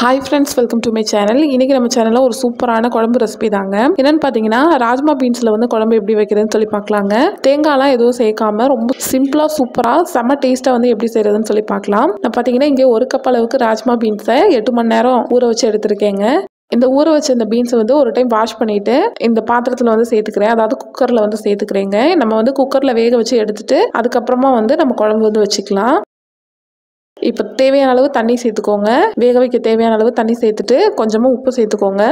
Hi friends, welcome to my channel. இன்னைக்கு நம்ம சேனல்ல ஒரு சூப்பரான குழம்பு ரெசிபி தாங்க. என்னன்னு பாத்தீங்கன்னா ராஜ்மா பீன்ஸ்ல வந்து குழம்பு எப்படி வைக்கிறதுன்னு சொல்லி பார்க்கலாங்க. தேங்காய்லாம் எதுவும் சேர்க்காம ரொம்ப சிம்பிளா சூப்பரா செம டேஸ்டா வந்து எப்படி செய்யறதுன்னு சொல்லி பார்க்கலாம். நான் பாத்தீங்கன்னா இங்க 1 கப் அளவுக்கு ராஜ்மா பீன்ஸை 8 மணி நேரம் ஊற வச்சு எடுத்திருக்கேங்க. இந்த ஊற வச்ச இந்த பீன்ஸை வந்து ஒரு டைம் வாஷ் பண்ணிட்டு இந்த பாத்திரத்தில் வந்து சேர்த்துக்கிறேன். அதாவது குக்கரில் வந்து சேர்த்துக்கிறேங்க. நம்ம வந்து குக்கரில் வேக வச்சு எடுத்துட்டு அதுக்கப்புறமா வந்து நம்ம குழம்பு வந்து வச்சுக்கலாம். இப்போ தேவையான அளவு தண்ணி சேர்த்துக்கோங்க. வேக வைக்க தேவையான அளவு தண்ணி சேர்த்துட்டு கொஞ்சமாக உப்பு சேர்த்துக்கோங்க.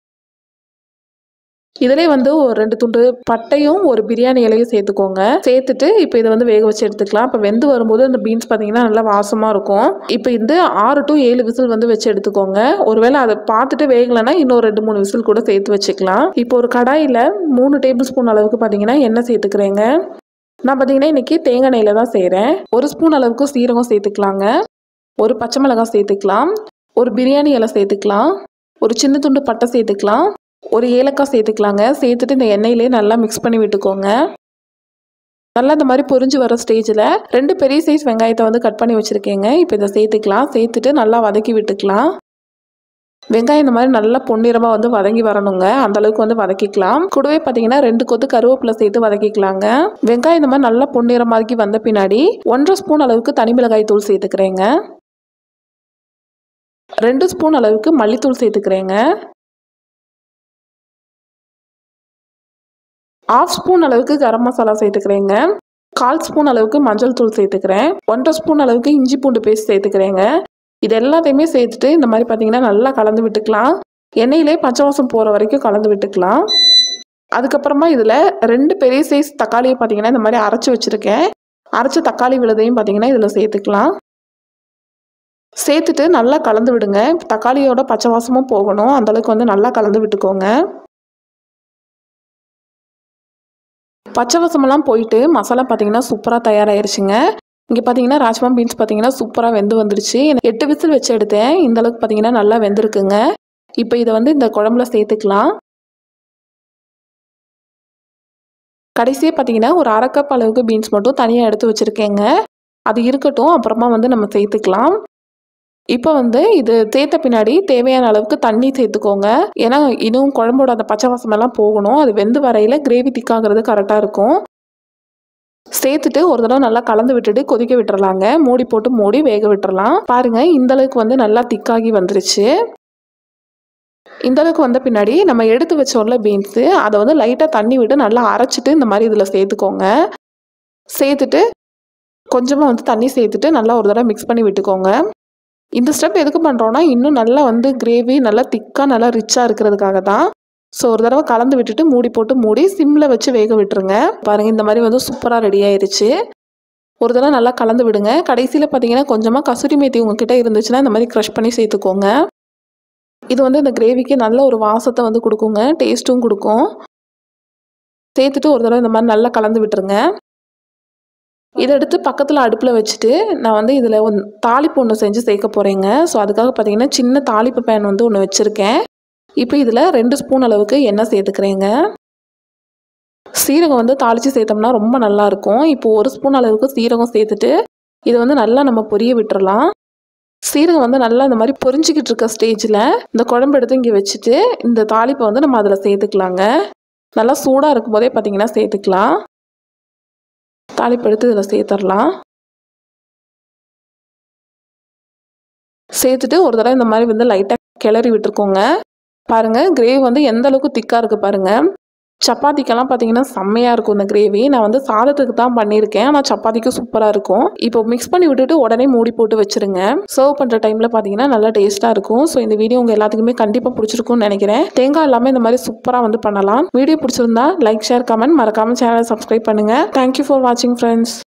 இதிலே வந்து ஒரு 2 துண்டு பட்டையும் ஒரு பிரியாணி இலையும் சேர்த்துக்கோங்க. சேர்த்துட்டு இப்போ இதை வந்து வேக வச்சு எடுத்துக்கலாம். இப்போ வெந்து வரும்போது அந்த பீன்ஸ் பார்த்தீங்கன்னா நல்லா வாசமாக இருக்கும். இப்போ இந்த 6 to 7 விசில் வந்து வச்சு எடுத்துக்கோங்க. ஒருவேளை அதை பார்த்துட்டு வேகலைன்னா இன்னும் 2-3 விசில் கூட சேர்த்து வச்சுக்கலாம். இப்போ ஒரு கடாயில் 3 டேபிள் ஸ்பூன் அளவுக்கு பார்த்தீங்கன்னா எண்ணெய் சேர்த்துக்கிறேங்க. நான் பார்த்தீங்கன்னா இன்றைக்கி தேங்காய் எண்ணெயில் தான் செய்கிறேன். 1 ஸ்பூன் அளவுக்கு சீரகம் சேர்த்துக்கலாங்க. ஒரு பச்சை மிளகாய் சேர்த்துக்கலாம். ஒரு பிரியாணி இலை சேர்த்துக்கலாம். ஒரு சின்ன துண்டு பட்டை சேர்த்துக்கலாம். ஒரு ஏலக்காய் சேர்த்துக்கலாங்க. சேர்த்துட்டு இந்த எண்ணெயிலே நல்லா மிக்ஸ் பண்ணி விட்டுக்கோங்க. நல்லா இந்த மாதிரி பொரிஞ்சு வர ஸ்டேஜில் 2 பெரிய சைஸ் வெங்காயத்தை வந்து கட் பண்ணி வச்சுருக்கேங்க. இப்போ இதை சேர்த்துக்கலாம். சேர்த்துட்டு நல்லா வதக்கி விட்டுக்கலாம். வெங்காயம் இந்த மாதிரி நல்லா பொன்னிறமாக வந்து வதங்கி வரணுங்க. அந்த அளவுக்கு வந்து வதக்கிக்கலாம். கூடவே பார்த்தீங்கன்னா 2 கொத்து கருவேப்பிலை சேர்த்து வதக்கிக்கலாங்க. வெங்காயம் இந்த மாதிரி நல்லா பொன்னிறமாக்கி வந்த பின்னாடி 1.5 ஸ்பூன் அளவுக்கு தனி மிளகாய் தூள் சேர்த்துக்கிறேங்க. 2 ஸ்பூன் அளவுக்கு மல்லித்தூள் சேர்த்துக்கிறேங்க. 1/2 ஸ்பூன் அளவுக்கு கரம் மசாலா சேர்த்துக்கிறேங்க. 1/4 ஸ்பூன் அளவுக்கு மஞ்சள் தூள் சேர்த்துக்கிறேன். 1.5 ஸ்பூன் அளவுக்கு இஞ்சி பூண்டு பேஸ்ட் சேர்த்துக்கிறேங்க. இது எல்லாத்தையுமே சேர்த்துட்டு இந்த மாதிரி பார்த்தீங்கன்னா நல்லா கலந்து விட்டுக்கலாம். எண்ணெயிலே பச்சை வாசம் போகிற வரைக்கும் கலந்து விட்டுக்கலாம். அதுக்கப்புறமா இதில் 2 பெரிய சைஸ் தக்காளியை பார்த்தீங்கன்னா இந்த மாதிரி அரைச்சி வச்சுருக்கேன். அரைச்ச தக்காளி விழுதையும் பார்த்தீங்கன்னா இதில் சேர்த்துக்கலாம். சேர்த்துட்டு நல்லா கலந்து விடுங்க. தக்காளியோட பச்சை வாசமும் போகணும். அந்தளவுக்கு வந்து நல்லா கலந்து விட்டுக்கோங்க. பச்சை வாசமெல்லாம் போயிட்டு மசாலா பார்த்தீங்கன்னா சூப்பராக தயாராகிருச்சுங்க. இங்கே பார்த்தீங்கன்னா ராஜ்மா பீன்ஸ் பார்த்தீங்கன்னா சூப்பராக வெந்து வந்துருச்சு. 8 விசில் வச்சு எடுத்தேன். இந்த அளவுக்கு பார்த்தீங்கன்னா நல்லா வெந்திருக்குங்க. இப்போ இதை வந்து இந்த குழம்புல சேர்த்துக்கலாம். கடைசியாக பார்த்தீங்கன்னா ஒரு 1/2 கப் அளவுக்கு பீன்ஸ் மட்டும் தனியாக எடுத்து வச்சுருக்கேங்க. அது இருக்கட்டும், அப்புறமா வந்து நம்ம சேர்த்துக்கலாம். இப்போ வந்து இது சேர்த்த பின்னாடி தேவையான அளவுக்கு தண்ணி சேர்த்துக்கோங்க. ஏன்னா இன்னும் குழம்போட அந்த பச்சை வாசமெல்லாம் போகணும். அது வெந்து வரையில் கிரேவி திக்காகிறது கரெக்டாக இருக்கும். சேர்த்துட்டு ஒரு தடவை நல்லா கலந்து விட்டுட்டு கொதிக்க விட்டுறலாங்க. மூடி போட்டு மூடி வேக விட்டுறலாம். பாருங்கள் இந்த அளவுக்கு வந்து நல்லா திக்காகி வந்துருச்சு. இந்த அளவுக்கு வந்த பின்னாடி நம்ம எடுத்து வச்சோம்ல பீன்ஸு, அதை வந்து லைட்டாக தண்ணி விட்டு நல்லா அரைச்சிட்டு இந்த மாதிரி இதில் சேர்த்துக்கோங்க. சேர்த்துட்டு கொஞ்சமாக வந்து தண்ணி சேர்த்துட்டு நல்லா ஒரு தடவை மிக்ஸ் பண்ணி விட்டுக்கோங்க. இந்த ஸ்டெப் எதுக்கு பண்ணுறோன்னா இன்னும் நல்லா வந்து கிரேவி நல்லா திக்காக நல்லா ரிச்சாக இருக்கிறதுக்காக தான். ஸோ ஒரு தடவை கலந்து விட்டுட்டு மூடி போட்டு மூடி சிம்மில் வச்சு வேக விட்டுருங்க. பாருங்கள் இந்த மாதிரி வந்து சூப்பராக ரெடி ஆயிடுச்சு. ஒரு தடவை நல்லா கலந்து விடுங்க. கடைசியில் பார்த்தீங்கன்னா கொஞ்சமாக கசூரி மேத்தி உங்ககிட்ட இருந்துச்சுன்னா இந்த மாதிரி க்ரஷ் பண்ணி சேர்த்துக்கோங்க. இது வந்து இந்த கிரேவிக்கு நல்ல ஒரு வாசத்தை வந்து கொடுக்குங்க. டேஸ்ட்டும் கொடுக்கும். சேர்த்துட்டு ஒரு தடவை இந்த மாதிரி நல்லா கலந்து விட்டுருங்க. இதை எடுத்து பக்கத்தில் அடுப்பில் வச்சுட்டு நான் வந்து இதில் தாளிப்பு ஒன்று செஞ்சு சேர்க்க போகிறேங்க. ஸோ அதுக்காக பார்த்தீங்கன்னா சின்ன தாளிப்பு பேன் வந்து ஒன்று வச்சுருக்கேன். இப்போ இதில் 2 ஸ்பூன் அளவுக்கு எண்ணெய் சேர்த்துக்கிறேங்க. சீரகம் வந்து தாளித்து சேர்த்தோம்னா ரொம்ப நல்லாயிருக்கும். இப்போ 1 ஸ்பூன் அளவுக்கு சீரகம் சேர்த்துட்டு இதை வந்து நல்லா நம்ம பொரிய விட்டுறலாம். சீரகம் வந்து நல்லா இந்த மாதிரி பொரிஞ்சிக்கிட்டு இருக்க ஸ்டேஜில் இந்த குழம்பு எடுத்து இங்கே வச்சுட்டு இந்த தாளிப்பை வந்து நம்ம அதில் சேர்த்துக்கலாங்க. நல்லா சூடாக இருக்கும் போதே பார்த்தீங்கன்னா சேர்த்துக்கலாம். தாளிப்பு எடுத்து இதில் சேர்த்துடலாம். சேர்த்துட்டு ஒரு தடவை இந்த மாதிரி வந்து லைட்டாக கிளறி விட்டுருக்கோங்க. பாருங்கள் கிரேவி வந்து எந்த அளவுக்கு திக்காக இருக்குது பாருங்கள். சப்பாத்திக்கெல்லாம் பார்த்தீங்கன்னா செம்மையாக இருக்கும் இந்த கிரேவி. நான் வந்து சாதத்துக்கு தான் பண்ணியிருக்கேன். ஆனால் சப்பாத்திக்கு சூப்பராக இருக்கும். இப்போ மிக்ஸ் பண்ணி விட்டுட்டு உடனே மூடி போட்டு வச்சுருங்க. சர்வ் பண்ணுற டைமில் பார்த்தீங்கன்னா நல்லா டேஸ்ட்டாக இருக்கும். ஸோ இந்த வீடியோ உங்கள் எல்லாத்துக்குமே கண்டிப்பாக பிடிச்சிருக்கும்னு நினைக்கிறேன். தேங்காய் எல்லாமே இந்த மாதிரி சூப்பராக வந்து பண்ணலாம். வீடியோ பிடிச்சிருந்தா லைக், ஷேர், கமெண்ட், மறக்காமல் சேனலை சப்ஸ்கிரைப் பண்ணுங்கள். தேங்க்யூ ஃபார் வாட்சிங் ஃப்ரெண்ட்ஸ்.